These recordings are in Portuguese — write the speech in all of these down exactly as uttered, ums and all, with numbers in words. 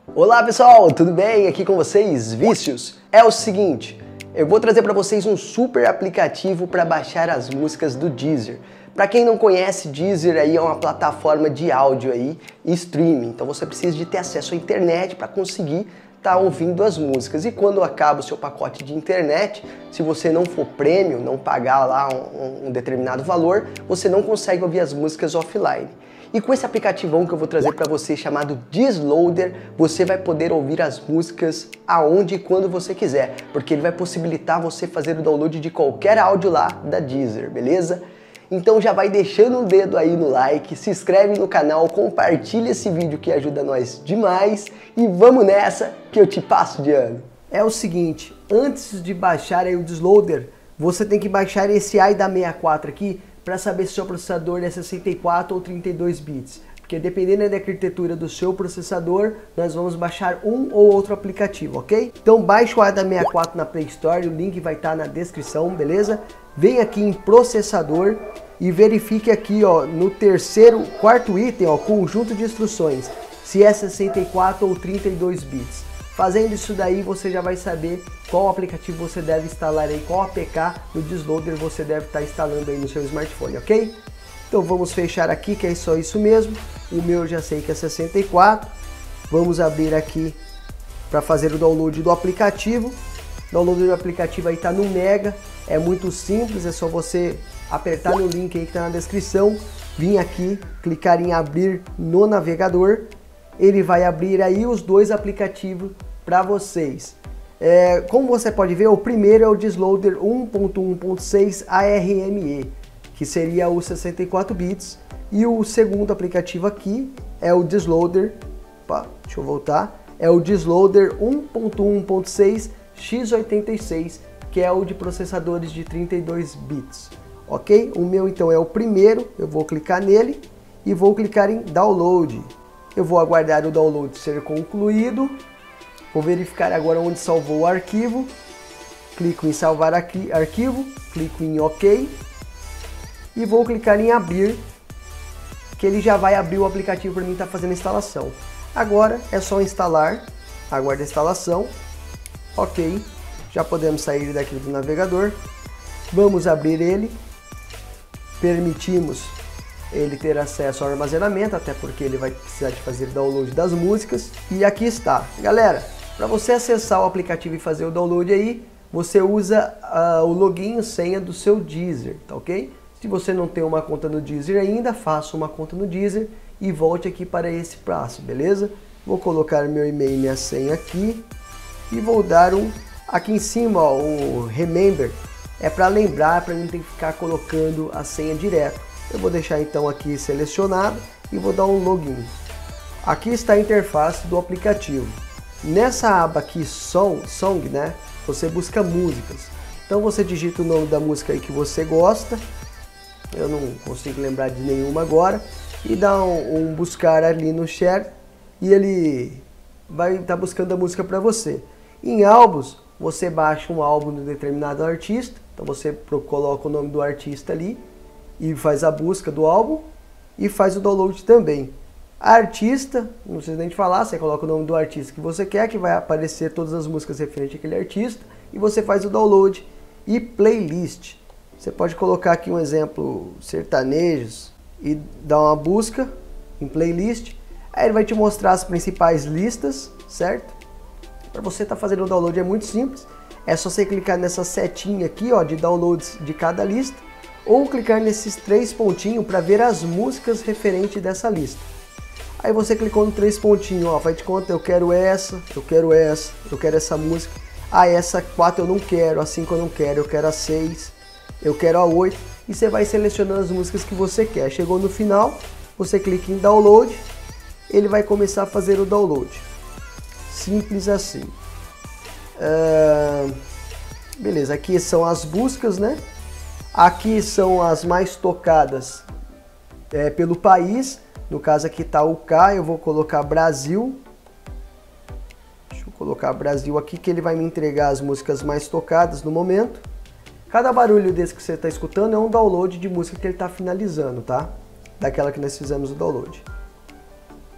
Olá pessoal, tudo bem? Aqui com vocês, Vícios. É o seguinte, eu vou trazer para vocês um super aplicativo para baixar as músicas do Deezer. Para quem não conhece, Deezer aí é uma plataforma de áudio aí e streaming, então você precisa de ter acesso à internet para conseguir estar tá ouvindo as músicas. E quando acaba o seu pacote de internet, se você não for premium, não pagar lá um, um determinado valor, você não consegue ouvir as músicas offline. E com esse aplicativão que eu vou trazer para você chamado Deezloader, você vai poder ouvir as músicas aonde e quando você quiser, porque ele vai possibilitar você fazer o download de qualquer áudio lá da Deezer, beleza? Então já vai deixando o dedo aí no like, se inscreve no canal, compartilha esse vídeo que ajuda nós demais e vamos nessa que eu te passo de ano. É o seguinte, antes de baixar aí o Deezloader, você tem que baixar esse A I D A sessenta e quatro aqui para saber se o seu processador é sessenta e quatro ou trinta e dois bits. Porque dependendo da arquitetura do seu processador, nós vamos baixar um ou outro aplicativo, ok? Então baixa o A I D A sessenta e quatro na Play Store, o link vai estar na descrição, beleza? Vem aqui em processador e verifique aqui ó, no terceiro, quarto item, ó, conjunto de instruções, se é sessenta e quatro ou trinta e dois bits. Fazendo isso daí, você já vai saber qual aplicativo você deve instalar aí, qual A P K do Deezloader você deve estar instalando aí no seu smartphone, ok? Então vamos fechar aqui, que é só isso mesmo. O meu eu já sei que é sessenta e quatro. Vamos abrir aqui para fazer o download do aplicativo. O download do aplicativo aí está no Mega, é muito simples, é só você apertar no link aí que está na descrição, vir aqui, clicar em abrir no navegador. Ele vai abrir aí os dois aplicativos para vocês. É, como você pode ver, o primeiro é o Deezloader um ponto um ponto seis A R M E, que seria o sessenta e quatro bits, e o segundo aplicativo aqui é o Deezloader, opa, deixa eu voltar, é o Deezloader um ponto um ponto seis X oitenta e seis, que é o de processadores de trinta e dois bits, ok? O meu então é o primeiro, eu vou clicar nele e vou clicar em Download. Eu vou aguardar o download ser concluído. Vou verificar agora onde salvou o arquivo. Clico em salvar aqui, arquivo, clico em OK e vou clicar em abrir, que ele já vai abrir o aplicativo para mim estar fazendo a instalação. Agora é só instalar, aguarda a instalação. OK, já podemos sair daqui do navegador. Vamos abrir ele. Permitimos ele ter acesso ao armazenamento, até porque ele vai precisar de fazer download das músicas. E aqui está, galera, para você acessar o aplicativo e fazer o download aí, você usa uh, o login e senha do seu Deezer, tá ok? Se você não tem uma conta no Deezer ainda, faça uma conta no Deezer e volte aqui para esse passo, beleza? Vou colocar meu e-mail e minha senha aqui e vou dar um, aqui em cima, ó, um remember, é para lembrar, para não ter que ficar colocando a senha direto. Eu vou deixar então aqui selecionado e vou dar um login. Aqui está a interface do aplicativo. Nessa aba aqui, Song, song né, você busca músicas. Então você digita o nome da música aí que você gosta. Eu não consigo lembrar de nenhuma agora. E dá um, um buscar ali no share e ele vai estar tá buscando a música para você. Em álbuns, você baixa um álbum de determinado artista. Então você coloca o nome do artista ali e faz a busca do álbum e faz o download também. A artista, não precisa nem te falar, você coloca o nome do artista que você quer, que vai aparecer todas as músicas referentes àquele artista, e você faz o download. E playlist, você pode colocar aqui um exemplo, sertanejos, e dar uma busca em playlist, aí ele vai te mostrar as principais listas, certo? Para você estar tá fazendo o download é muito simples, é só você clicar nessa setinha aqui, ó, de downloads de cada lista, ou clicar nesses três pontinhos para ver as músicas referentes dessa lista. Aí você clicou no três pontinhos, ó, faz de conta, eu quero essa, eu quero essa, eu quero essa música. Ah, essa quatro eu não quero, a cinco eu não quero, eu quero a seis, eu quero a oito. E você vai selecionando as músicas que você quer. Chegou no final, você clica em download, ele vai começar a fazer o download. Simples assim. Uh, beleza, aqui são as buscas, né? Aqui são as mais tocadas é, pelo país. No caso aqui está o K, eu vou colocar Brasil. Deixa eu colocar Brasil aqui, que ele vai me entregar as músicas mais tocadas no momento. Cada barulho desse que você está escutando é um download de música que ele está finalizando, tá? Daquela que nós fizemos o download.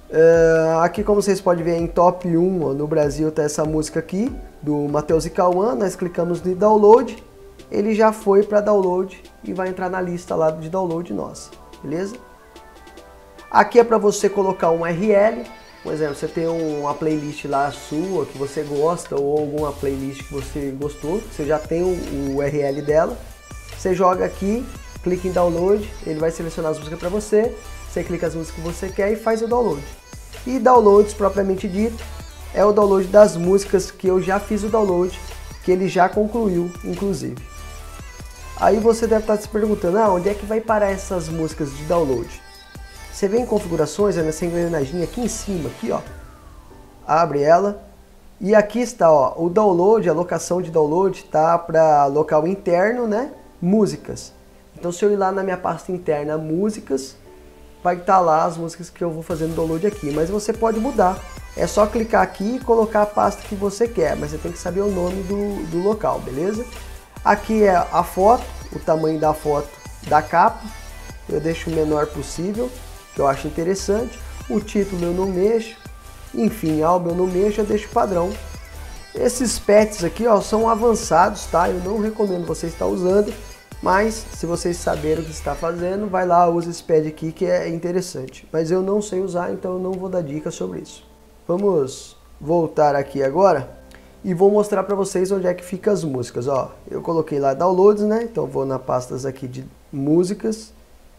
Uh, aqui, como vocês podem ver, em top um, ó, no Brasil tá essa música aqui, do Matheus e Cauã. Nós clicamos em download, ele já foi para download e vai entrar na lista lá de download nossa, beleza? Aqui é para você colocar um U R L, por exemplo, você tem uma playlist lá sua que você gosta, ou alguma playlist que você gostou, você já tem o U R L dela, você joga aqui, clica em download, ele vai selecionar as músicas para você, você clica as músicas que você quer e faz o download. E downloads, propriamente dito, é o download das músicas que eu já fiz o download, que ele já concluiu, inclusive. Aí você deve estar se perguntando, ah, onde é que vai parar essas músicas de download? Você vem em configurações, é nessa engrenagem aqui em cima, aqui ó, abre ela, e aqui está ó, o download, a locação de download tá para local interno, né, músicas. Então se eu ir lá na minha pasta interna músicas, vai estar lá as músicas que eu vou fazendo download aqui, mas você pode mudar. É só clicar aqui e colocar a pasta que você quer, mas você tem que saber o nome do, do local, beleza? Aqui é a foto, o tamanho da foto da capa, eu deixo o menor possível, que eu acho interessante. O título eu não mexo, enfim, álbum eu não mexo, eu deixo padrão. Esses pets aqui ó, são avançados, tá? Eu não recomendo você estar usando, mas se vocês saberem o que está fazendo, vai lá, usa esse pad aqui que é interessante. Mas eu não sei usar, então eu não vou dar dicas sobre isso. Vamos voltar aqui agora e vou mostrar para vocês onde é que fica as músicas. Ó, eu coloquei lá downloads, né? Então vou na pastas aqui de músicas.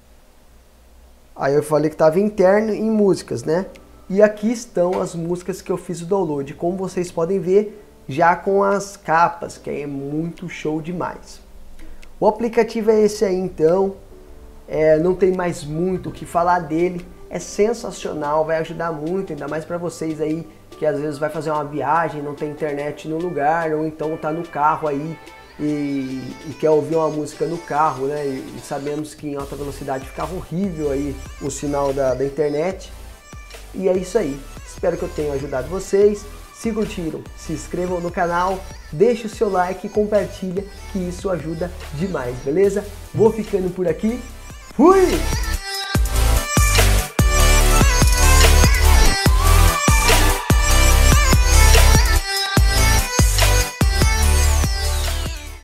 Aí eu falei que estava interno em músicas, né? E aqui estão as músicas que eu fiz o download. Como vocês podem ver, já com as capas, que é muito show demais. O aplicativo é esse aí então, é, não tem mais muito o que falar dele, é sensacional, vai ajudar muito, ainda mais para vocês aí que às vezes vai fazer uma viagem, não tem internet no lugar, ou então tá no carro aí e, e quer ouvir uma música no carro, né? E, e sabemos que em alta velocidade ficava horrível aí o sinal da, da internet. E é isso aí, espero que eu tenha ajudado vocês. Se curtiram, se inscrevam no canal, deixe o seu like e compartilha, que isso ajuda demais, beleza? Vou ficando por aqui, fui!